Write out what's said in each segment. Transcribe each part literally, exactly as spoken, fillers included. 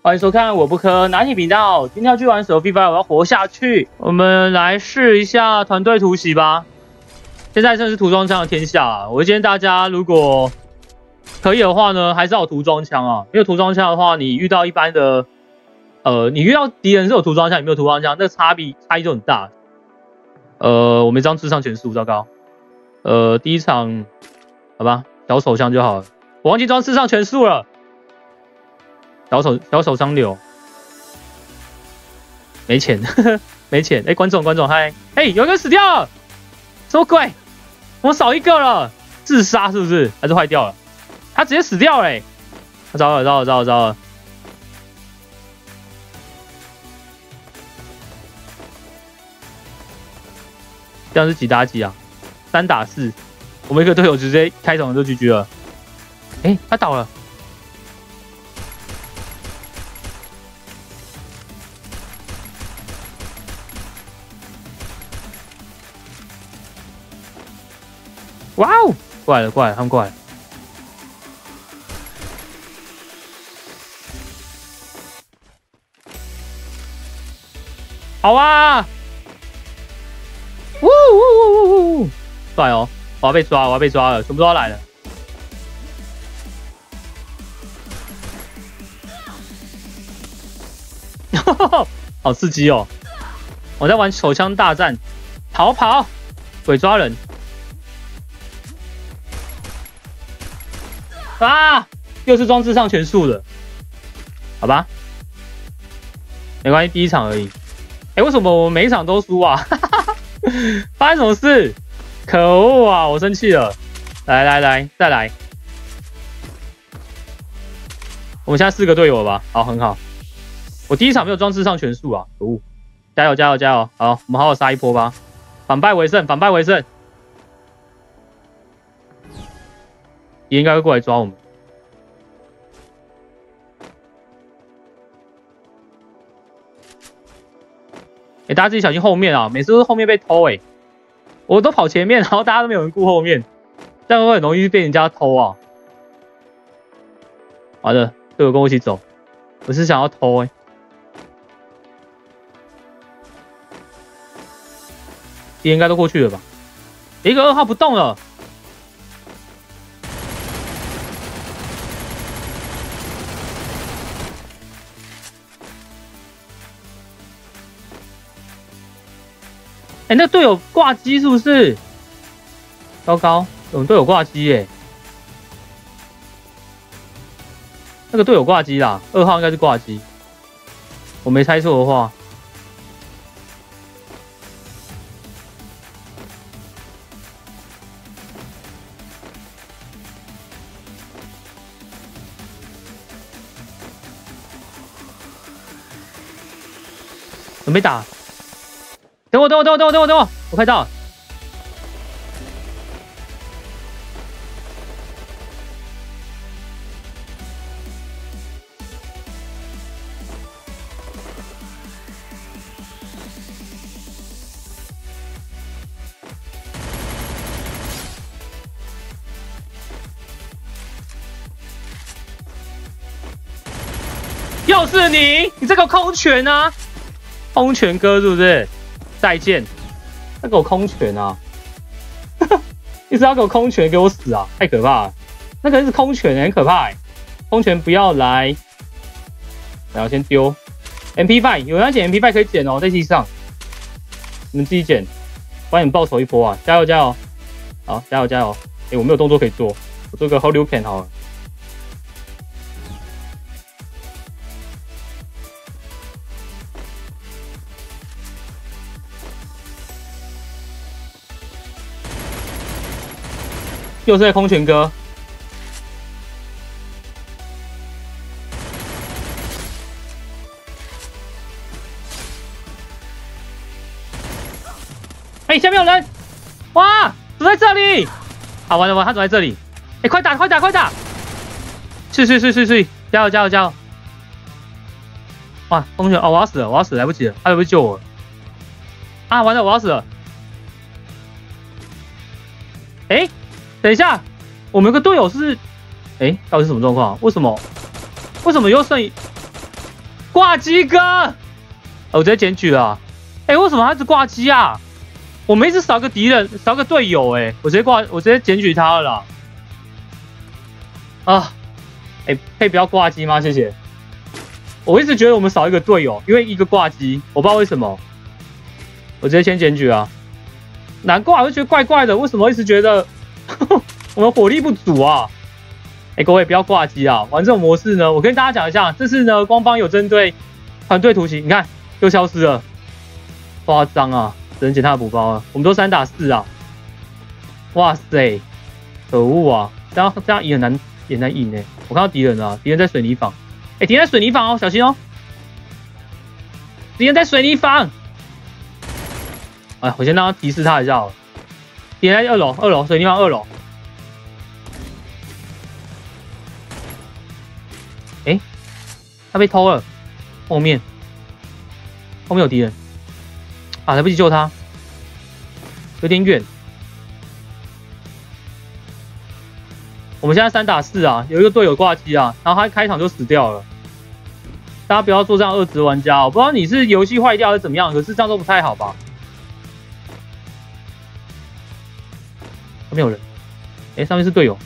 欢迎收看我不科拿铁频道。今天要去玩手 Free Fire， 我要活下去。我们来试一下团队突袭吧。现在正是涂装枪的天下、啊，我建议大家如果可以的话呢，还是要有涂装枪啊。因为涂装枪的话，你遇到一般的，呃，你遇到敌人是有涂装枪，你没有涂装枪，那差别差异就很大。呃，我没张智商全速，糟糕。呃，第一场，好吧，小手枪就好了。我忘记装智商全速了。 小手小手枪流，没钱，呵呵没钱。哎、欸，观众观众，嗨，哎、欸，有一个死掉了，什么鬼？我少一个了，自杀是不是？还是坏掉了？他直接死掉了、欸，糟了糟了糟了糟了！这样是几打几啊？三打四，我们一个队友直接开场就 G G 了。哎、欸，他倒了。 哇哦！过来了，过来了，他们过来了。好啊！呜呜呜呜呜！帅哦！我要被抓，我要被抓了，全部都要来了。好刺激哦！我在玩手枪大战，逃跑，鬼抓人。 啊！又是装智上全速的，好吧，没关系，第一场而已。哎、欸，为什么我每一场都输啊？发生什么事？可恶啊！我生气了。来来来，再来。我们现在四个队友了吧？好，很好。我第一场没有装智上全速啊！可恶！加油加油加油！好，我们好好杀一波吧。反败为胜，反败为胜。 也应该会过来抓我们。哎、欸，大家自己小心后面啊！每次都是后面被偷哎、欸，我都跑前面，然后大家都没有人顾后面，这样会很容易被人家偷啊。好的，队友跟我一起走，我是想要偷哎、欸。敌人应该都过去了吧？一个二号不动了。 哎、欸，那队友挂机是不是？糟糕，我们队友挂机耶！那个队友挂机啦，二号应该是挂机，我没猜错的话。准备打。 等我，等我，等我，等我，等我，等我，我快到了。又是你，你这个空拳啊，空拳哥是不是？ 再见，他给我空拳啊！一直要给我空拳，给我死啊！太可怕了，那个是空拳，很可怕哎、欸！空拳不要来，然后先丢 M P 五， 有人要捡 M P 五 可以捡哦，在地上，你们自己捡，帮你们报仇一波啊！加油加油！好，加油加油！哎、欸，我没有动作可以做，我做个 Hold Can 好了。 又是在空拳哥，哎、欸，下面有人，哇，躲在这里，好，完了完了，他躲在这里，哎、欸，快打快打快打，去去去去去，加油加油加油！哇，空拳，哦，我要死了，我要死了，来不及了，他来不及救我了，啊，完了，我要死了，哎、欸。 等一下，我们有个队友是，哎，到底是什么状况？为什么？为什么又剩一？ 挂机哥，哦、我直接检举了、啊。哎、欸，为什么他一直挂机啊？我们一直少个敌人，少个队友、欸，哎，我直接挂，我直接检举他了啦。啊，哎、欸，可以不要挂机吗？谢谢。我一直觉得我们少一个队友，因为一个挂机，我不知道为什么。我直接先检举啊。难怪我就觉得怪怪的，为什么一直觉得我们火力不足啊？哎、欸，各位不要挂机啊！玩这种模式呢，我跟大家讲一下，这次呢，官方有针对团队图形，你看又消失了，夸张啊！只能捡他的补包了。我们都三打四啊！哇塞，可恶啊！这样这样赢很难，也难赢呢。我看到敌人了、啊，敌人在水泥房。哎、欸，敌人在水泥房哦，小心哦！敌人在水泥房。哎，我先让他提示他一下哦。敌人在二楼，二楼水泥房二楼。哎、欸，他被偷了，后面后面有敌人。啊，来不及救他，有点远。我们现在三打四啊，有一个队友挂机啊，然后他开场就死掉了。大家不要做这样二职玩家哦，我不知道你是游戏坏掉还是怎么样，可是这样都不太好吧？没有人，哎、欸，上面是队友。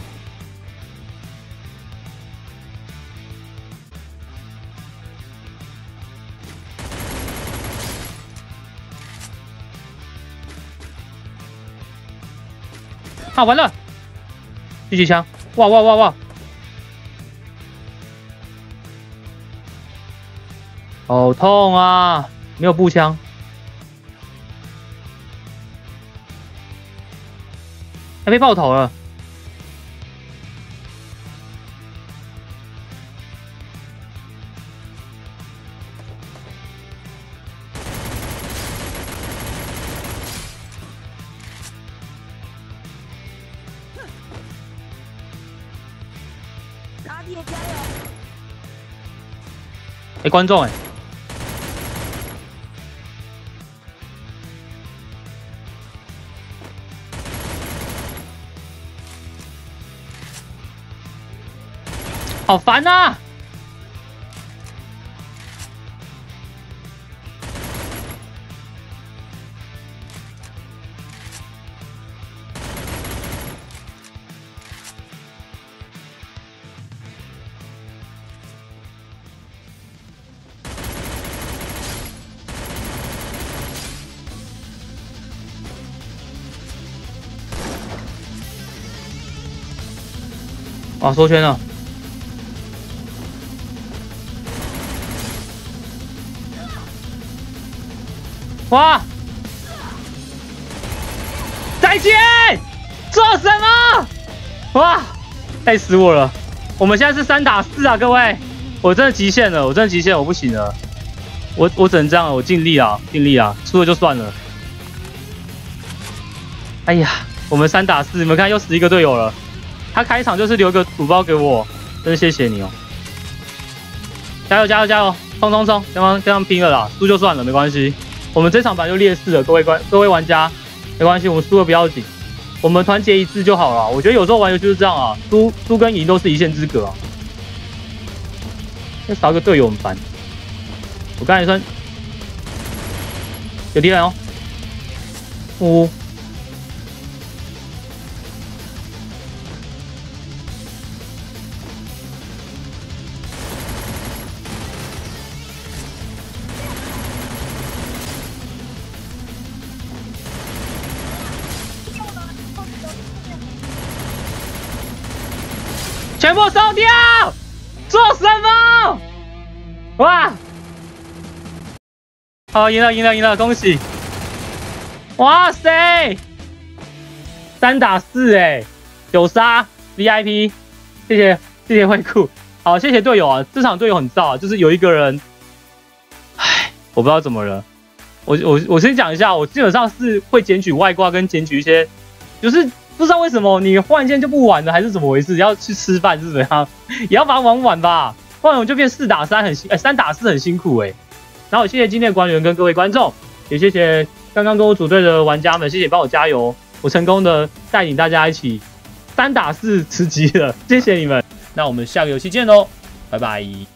啊，完了！狙击枪，哇哇哇哇！好痛啊！没有步枪，还被爆头了。 卡迪加油！ 哎、欸，观众哎、欸，好烦啊！哇，缩圈了！哇！再见！做什么？哇！累死我了！我们现在是三打四啊，各位！我真的极限了，我真的极限，我不行了。我我只能这样了，我尽力啊，尽力啊，输了就算了。哎呀，我们三打四，你们看又死一个队友了。他开场就是留个土包给我，真是谢谢你哦！加油加油加油，冲冲冲，跟他们跟他们拼了啦！输就算了，没关系。我们这场本来就劣势了，各位观各位玩家，没关系，我们输了不要紧，我们团结一致就好了。我觉得有时候玩游戏就是这样啊，输输跟赢都是一线之隔啊。那少一个队友很烦。我刚才算有敌人哦，呜、哦。全部收掉！做什么？哇！好，赢了，赢了，赢了，恭喜！哇塞，三打四哎，九杀 V I P， 谢谢谢谢惠顾，好，谢谢队友啊！这场队友很燥啊，就是有一个人，唉，我不知道怎么了。我我我先讲一下，我基本上是会检举外挂跟检举一些，就是不知道为什么你忽然间就不玩了，还是怎么回事？要去吃饭是怎么样？也要把它玩完吧，不然我就变四打三很辛，哎、欸，三打四很辛苦哎、欸。然后谢谢今天的官员跟各位观众，也谢谢刚刚跟我组队的玩家们，谢谢帮我加油，我成功的带领大家一起三打四吃鸡了，谢谢你们。那我们下个游戏见喽，拜拜。